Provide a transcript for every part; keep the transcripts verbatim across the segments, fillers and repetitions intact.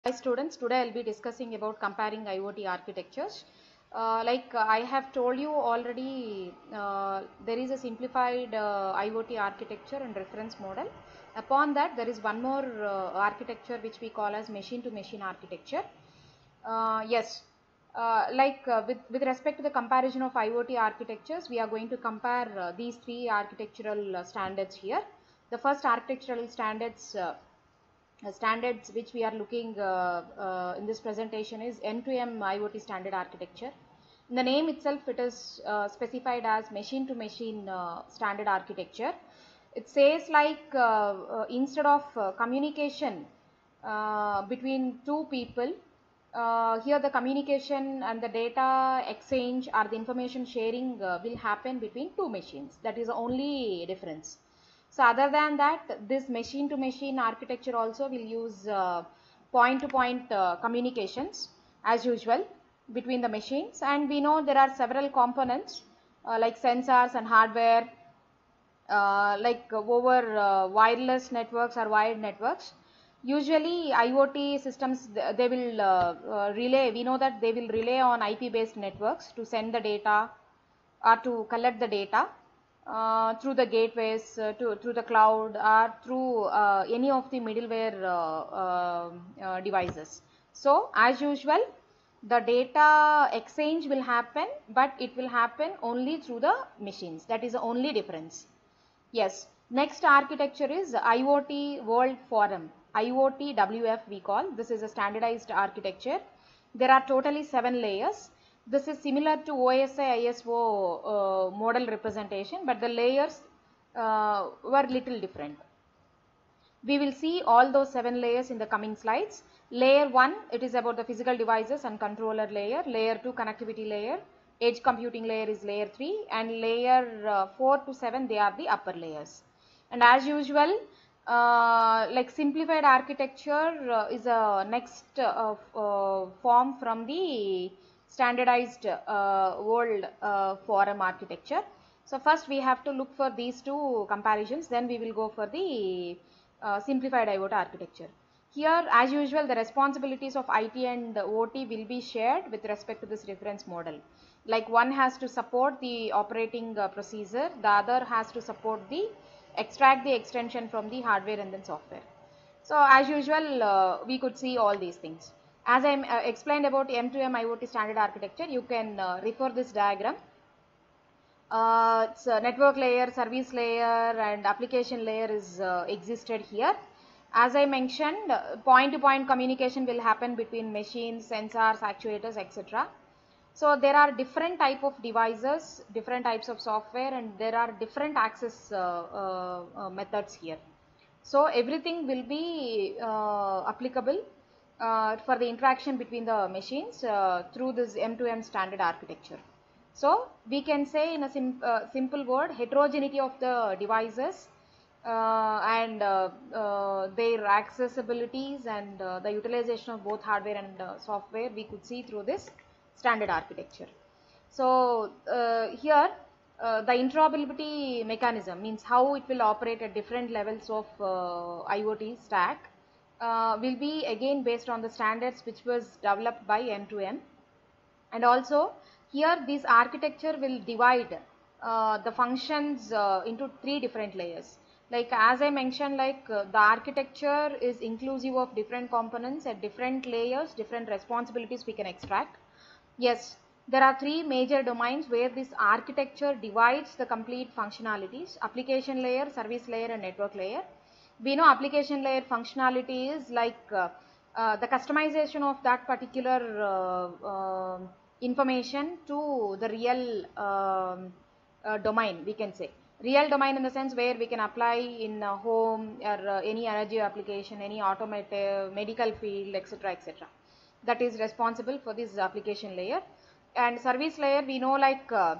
Hi students, today I will be discussing about comparing IoT architectures. Uh, like uh, I have told you already, uh, there is a simplified uh, IoT architecture and reference model. Upon that, there is one more uh, architecture which we call as machine to machine architecture. Uh, yes, uh, like uh, with, with respect to the comparison of IoT architectures, we are going to compare uh, these three architectural uh, standards here. The first architectural standards uh, uh, standards which we are looking uh, uh, in this presentation is M two M IoT standard architecture. In the name itself, it is uh, specified as machine to machine uh, standard architecture. It says like uh, uh, instead of uh, communication uh, between two people, uh, here the communication and the data exchange or the information sharing uh, will happen between two machines. That is the only difference. So other than that, this machine to machine architecture also will use uh, point to point uh, communications as usual between the machines, and we know there are several components uh, like sensors and hardware, uh, like uh, over uh, wireless networks or wired networks. Usually IoT systems, they will uh, uh, relay, we know that they will rely on I P based networks to send the data or to collect the data uh, through the gateways, uh, to, through the cloud, or through uh, any of the middleware uh, uh, uh, devices. So as usual, the data exchange will happen, but it will happen only through the machines. That is the only difference. Yes, next architecture is IoT World Forum, IoT W F we call. This is a standardized architecture. There are totally seven layers. This is similar to O S I I S O uh, model representation, but the layers uh, were little different. We will see all those seven layers in the coming slides. Layer one, it is about the physical devices and controller layer. Layer two, connectivity layer. Edge computing layer is layer three, and layer uh, four to seven, they are the upper layers. And as usual, uh, like simplified architecture uh, is a next uh, uh, form from the standardized uh, world uh, forum architecture. So first we have to look for these two comparisons, then we will go for the uh, simplified IoT architecture. Here as usual, the responsibilities of I T and O T will be shared with respect to this reference model. Like one has to support the operating uh, procedure, the other has to support the extract the extension from the hardware and then software. So as usual, uh, we could see all these things. As I uh, explained about M two M IoT standard architecture, you can uh, refer this diagram. Uh, it's a network layer, service layer, and application layer is uh, existed here. As I mentioned, point to point communication will happen between machines, sensors, actuators, et cetera. So there are different type of devices, different types of software, and there are different access uh, uh, uh, methods here. So everything will be uh, applicable uh, for the interaction between the machines uh, through this M two M standard architecture. So we can say in a sim uh, simple word, heterogeneity of the devices uh, and uh, uh, their accessibilities and uh, the utilization of both hardware and uh, software, we could see through this standard architecture. So uh, here uh, the interoperability mechanism means how it will operate at different levels of uh, IoT stack uh, will be again based on the standards which was developed by M two M. And also here this architecture will divide uh, the functions uh, into three different layers. Like as I mentioned, like uh, the architecture is inclusive of different components at different layers, different responsibilities we can extract. Yes, there are three major domains where this architecture divides the complete functionalities: application layer, service layer, and network layer. We know application layer functionality is like uh, uh, the customization of that particular uh, uh, information to the real um, uh, domain, we can say. Real domain in the sense where we can apply in a home or uh, any energy application, any automotive, medical field, et cetera, et cetera. That is responsible for this application layer. And service layer, we know like uh,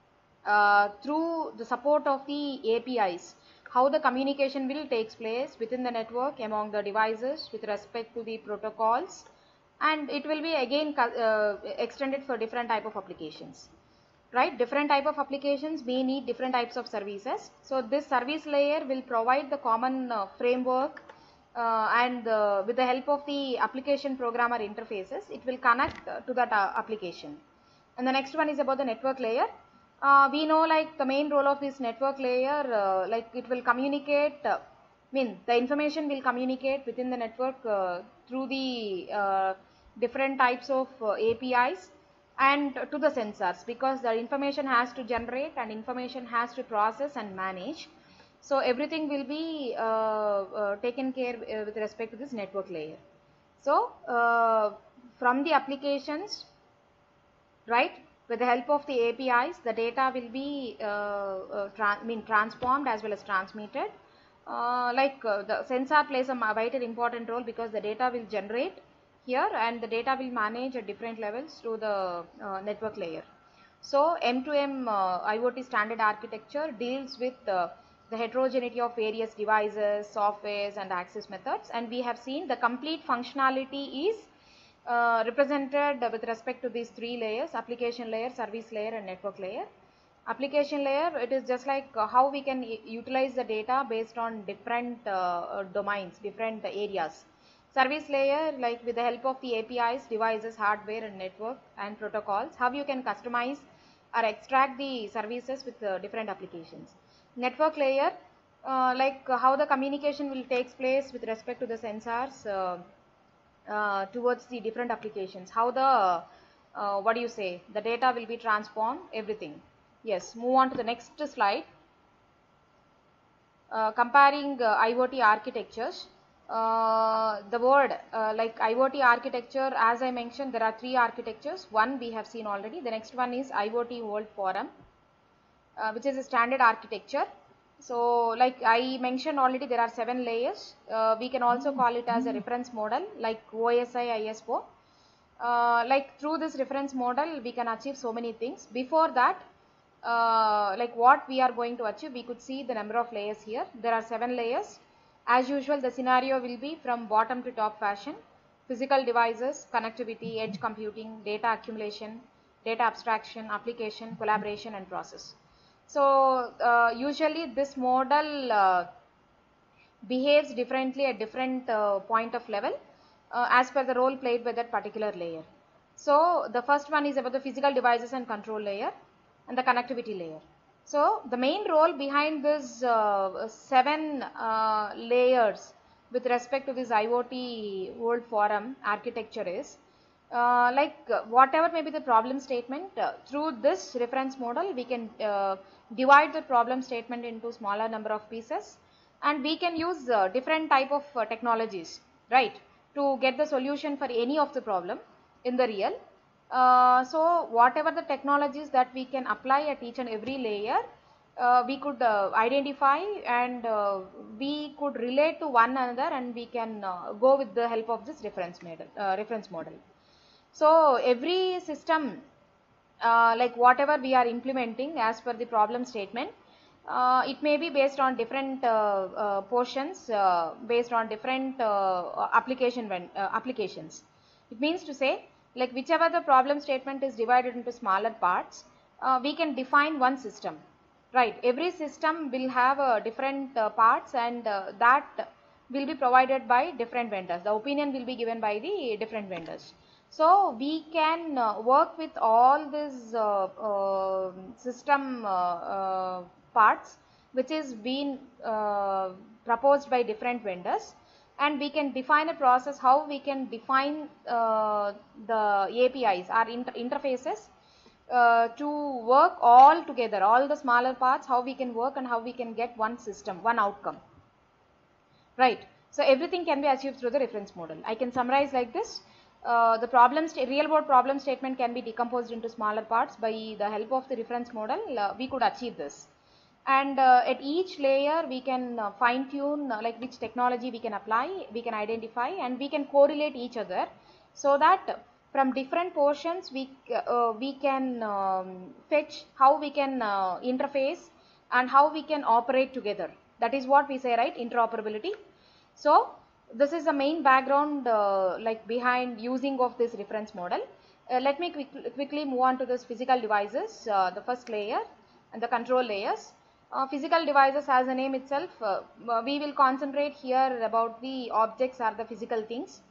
uh, through the support of the A P Is, how the communication will takes place within the network among the devices with respect to the protocols, and it will be again uh, extended for different type of applications. Right, different type of applications may need different types of services. So this service layer will provide the common uh, framework uh, and uh, with the help of the application programmer interfaces, it will connect uh, to that uh, application. And the next one is about the network layer. Uh, we know like the main role of this network layer, uh, like it will communicate, uh, mean the information will communicate within the network uh, through the uh, different types of uh, A P Is and to the sensors, because the information has to generate and information has to process and manage. So everything will be uh, uh, taken care uh, with respect to this network layer. So uh, from the applications, right, with the help of the A P Is, the data will be uh, uh, tra mean transformed as well as transmitted. Uh, like uh, the sensor plays a vital important role because the data will generate here and the data will manage at different levels through the uh, network layer. So M two M uh, IoT standard architecture deals with uh, the heterogeneity of various devices, softwares and access methods, and we have seen the complete functionality is uh, represented with respect to these three layers: application layer, service layer and network layer. Application layer, it is just like uh, how we can utilize the data based on different uh, domains, different areas. Service layer, like with the help of the A P Is, devices, hardware and network and protocols, how you can customize or extract the services with uh, different applications. Network layer, uh, like uh, how the communication will take place with respect to the sensors uh, uh, towards the different applications, how the uh, what do you say, the data will be transformed, everything. Yes, move on to the next slide. Uh, comparing uh, IoT architectures. Uh, the word uh, like IoT architecture, as I mentioned, there are three architectures. One we have seen already. The next one is IoT World Forum, uh, which is a standard architecture. So like I mentioned already, there are seven layers. Uh, we can also call it as a reference model like O S I I S O. Uh, like through this reference model we can achieve so many things. Before that, uh, like what we are going to achieve, we could see the number of layers here. There are seven layers. As usual, the scenario will be from bottom to top fashion: physical devices, connectivity, edge computing, data accumulation, data abstraction, application, collaboration and process. So uh, usually this model uh, behaves differently at different uh, point of level uh, as per the role played by that particular layer. So the first one is about the physical devices and control layer and the connectivity layer. So the main role behind this uh, seven uh, layers with respect to this IoT World Forum architecture is uh, like uh, whatever may be the problem statement, uh, through this reference model we can uh, divide the problem statement into smaller number of pieces, and we can use uh, different type of uh, technologies, right, to get the solution for any of the problem in the real. Uh, so whatever the technologies that we can apply at each and every layer, uh, we could uh, identify and uh, we could relate to one another, and we can uh, go with the help of this reference model. Uh, reference model. So every system, uh, like whatever we are implementing as per the problem statement, uh, it may be based on different uh, uh, portions, uh, based on different uh, application uh, applications. It means to say, like whichever the problem statement is divided into smaller parts, uh, we can define one system, right. Every system will have uh, different uh, parts, and uh, that will be provided by different vendors. The opinion will be given by the different vendors. So we can uh, work with all these uh, uh, system uh, uh, parts which is being uh, proposed by different vendors, and we can define a process how we can define uh, the A P Is or inter interfaces uh, to work all together, all the smaller parts, how we can work and how we can get one system, one outcome, right. So everything can be achieved through the reference model. I can summarize like this. Uh, the problem real world problem statement can be decomposed into smaller parts. By the help of the reference model, uh, we could achieve this, and uh, at each layer we can uh, fine tune uh, like which technology we can apply, we can identify, and we can correlate each other, so that from different portions we uh, we can um, fetch how we can uh, interface and how we can operate together. That is what we say, right, interoperability. So this is the main background uh, like behind using of this reference model. Uh, let me quick, quickly move on to this physical devices, uh, the first layer and the control layers. Uh, physical devices, as the name itself, uh, we will concentrate here about the objects or the physical things.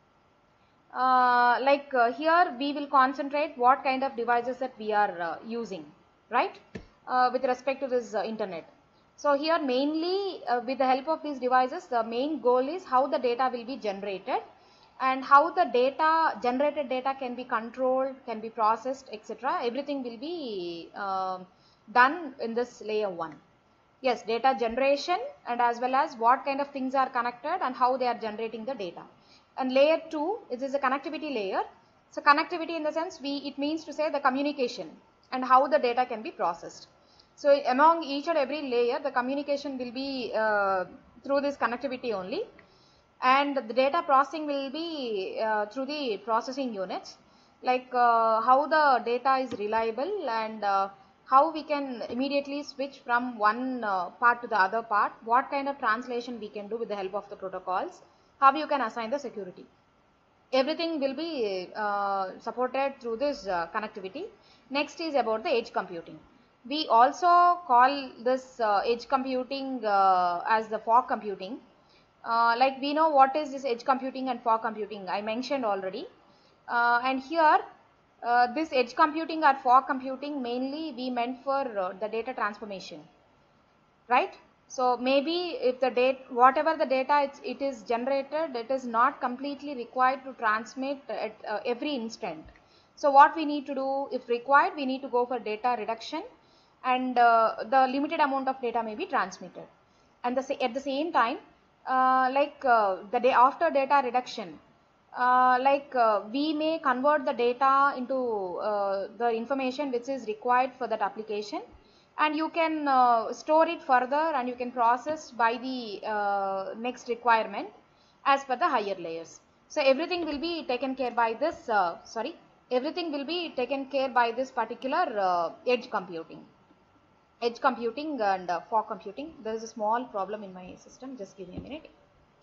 Uh, like uh, here we will concentrate what kind of devices that we are uh, using, right, uh, with respect to this uh, internet. So here mainly uh, with the help of these devices, the main goal is how the data will be generated and how the data, generated data can be controlled, can be processed, etc. Everything will be uh, done in this layer one. Yes, data generation and as well as what kind of things are connected and how they are generating the data. And layer two, it is a connectivity layer. So connectivity in the sense, we it means to say the communication and how the data can be processed. So among each and every layer, the communication will be uh, through this connectivity only, and the data processing will be uh, through the processing units, like uh, how the data is reliable and uh, how we can immediately switch from one uh, part to the other part, what kind of translation we can do with the help of the protocols, how you can assign the security. Everything will be uh, supported through this uh, connectivity. Next is about the edge computing. We also call this uh, edge computing uh, as the fog computing. Uh, like we know what is this edge computing and fog computing, I mentioned already. Uh, and here uh, this edge computing or fog computing mainly we meant for uh, the data transformation, right? So maybe if the data, whatever the data it's, it is generated, it is not completely required to transmit at uh, every instant. So what we need to do, if required, we need to go for data reduction, and uh, the limited amount of data may be transmitted. And the, at the same time, uh, like uh, the day after data reduction, uh, like uh, we may convert the data into uh, the information which is required for that application, and you can uh, store it further and you can process by the uh, next requirement as per the higher layers. So everything will be taken care by this uh, sorry everything will be taken care by this particular uh, edge computing edge computing and uh, fog computing. There is a small problem in my system, just give me a minute.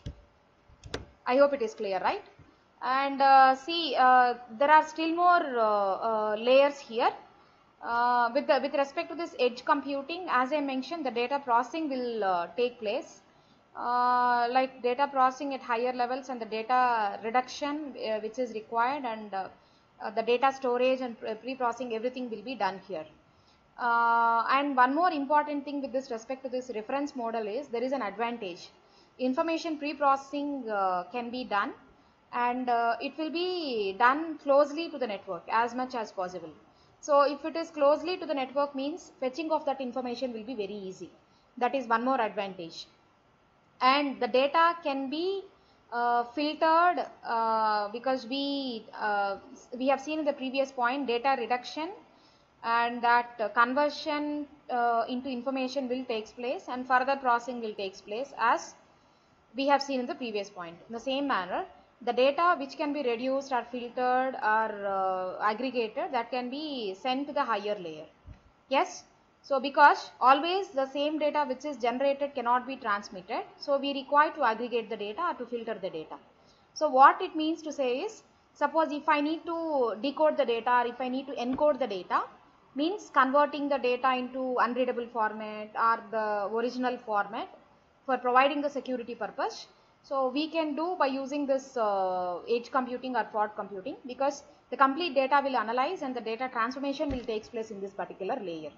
I hope it is clear, right? And uh, see, uh, there are still more uh, uh, layers here. Uh, with, the, with respect to this edge computing, as I mentioned, the data processing will uh, take place. Uh, like data processing at higher levels and the data reduction uh, which is required, and uh, uh, the data storage and pre-processing, everything will be done here. Uh, and one more important thing with this respect to this reference model is there is an advantage. Information pre-processing uh, can be done, and uh, it will be done closely to the network as much as possible. So if it is closely to the network means fetching of that information will be very easy. That is one more advantage. And the data can be uh, filtered uh, because we uh, we have seen in the previous point data reduction, and that uh, conversion uh, into information will takes place and further processing will takes place, as we have seen in the previous point. In the same manner, the data which can be reduced or filtered or uh, aggregated, that can be sent to the higher layer. Yes. So because always the same data which is generated cannot be transmitted, so we require to aggregate the data or to filter the data. So what it means to say is, suppose if I need to decode the data or if I need to encode the data, means converting the data into unreadable format or the original format for providing the security purpose. So we can do by using this uh, edge computing or fog computing, because the complete data will analyze and the data transformation will take place in this particular layer.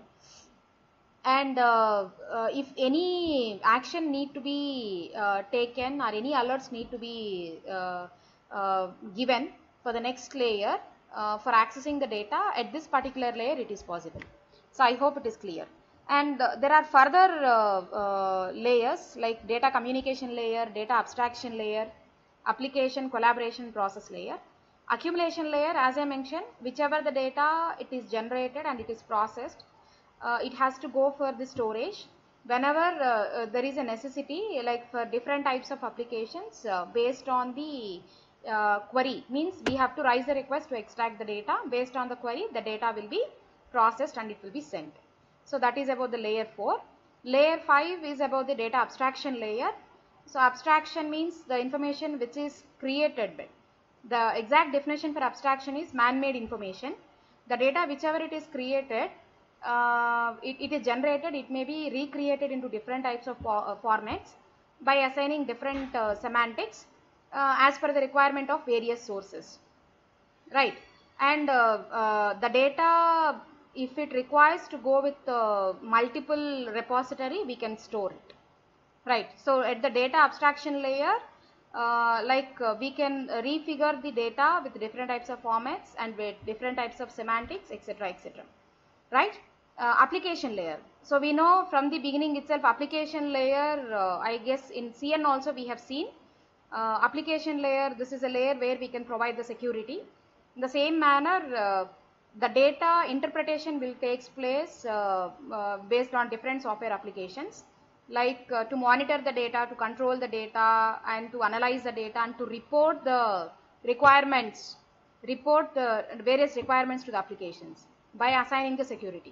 And uh, uh, if any action need to be uh, taken or any alerts need to be uh, uh, given for the next layer uh, for accessing the data at this particular layer, it is possible. So I hope it is clear. And uh, there are further uh, uh, layers like data communication layer, data abstraction layer, application collaboration process layer. Accumulation layer, as I mentioned, whichever the data it is generated and it is processed, uh, it has to go for the storage. Whenever uh, uh, there is a necessity, like for different types of applications uh, based on the uh, query, means we have to raise a request to extract the data. Based on the query, the data will be processed and it will be sent. So that is about the layer four. Layer five is about the data abstraction layer. So abstraction means the information which is created. The exact definition for abstraction is man-made information. The data whichever it is created uh, it, it is generated, it may be recreated into different types of uh, formats by assigning different uh, semantics uh, as per the requirement of various sources, right? And uh, uh, the data, if it requires to go with uh, multiple repository, we can store it, right? So at the data abstraction layer, uh, like uh, we can refigure the data with different types of formats and with different types of semantics, etc, etc, right? Uh, application layer, so we know from the beginning itself application layer, uh, I guess in C N also we have seen uh, application layer, this is a layer where we can provide the security. In the same manner, uh, the data interpretation will take place uh, uh, based on different software applications, like uh, to monitor the data, to control the data, and to analyze the data, and to report the requirements, report the various requirements to the applications by assigning the security.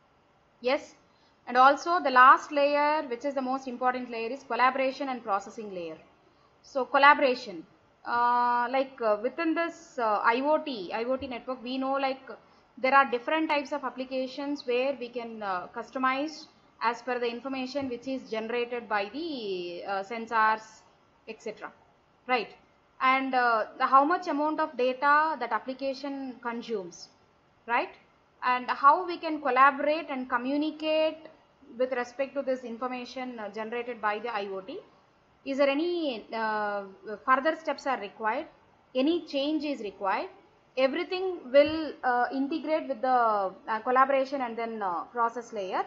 Yes, and also the last layer, which is the most important layer, is collaboration and processing layer. So collaboration, uh, like uh, within this uh, IoT, IoT network, we know like there are different types of applications where we can uh, customize as per the information which is generated by the uh, sensors, et cetera. Right, and uh, the how much amount of data that application consumes, right? And how we can collaborate and communicate with respect to this information uh, generated by the IoT. Is there any uh, further steps are required, any change is required, everything will uh, integrate with the uh, collaboration and then uh, process layer.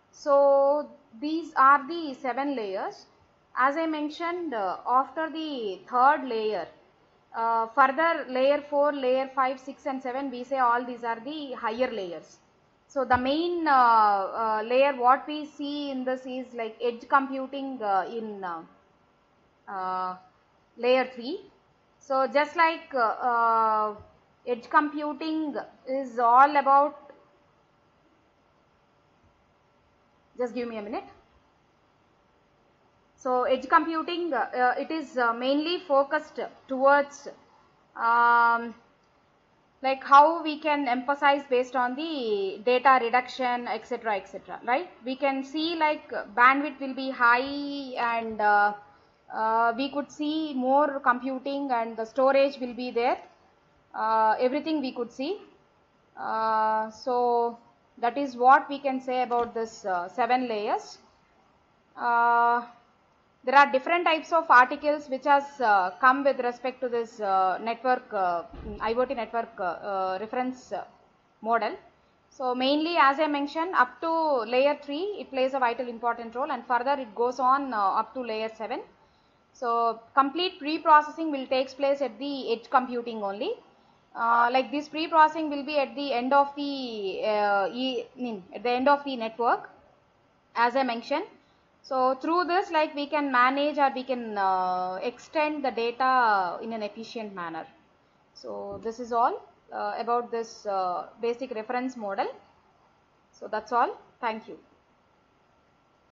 So these are the seven layers. As I mentioned, uh, after the third layer, uh, further layer four, layer five, six and seven, we say all these are the higher layers. So the main uh, uh, layer what we see in this is like edge computing uh, in uh, uh, layer three. So just like uh, uh, edge computing is all about, just give me a minute. So edge computing, uh, uh, it is uh, mainly focused towards um, like how we can emphasize based on the data reduction, etc, etc, right? We can see like bandwidth will be high, and uh, uh, we could see more computing, and the storage will be there, uh, everything we could see. Uh, so that is what we can say about this uh, seven layers. Uh, there are different types of articles which has uh, come with respect to this uh, network, uh, IoT network uh, uh, reference uh, model. So mainly, as I mentioned, up to layer three it plays a vital important role, and further it goes on uh, up to layer seven. So complete pre-processing will takes place at the edge computing only. Uh, like this pre-processing will be at the end of the uh, e, at the end of the network, as I mentioned. So through this, like we can manage or we can uh, extend the data in an efficient manner. So this is all uh, about this uh, basic reference model. So that's all. Thank you.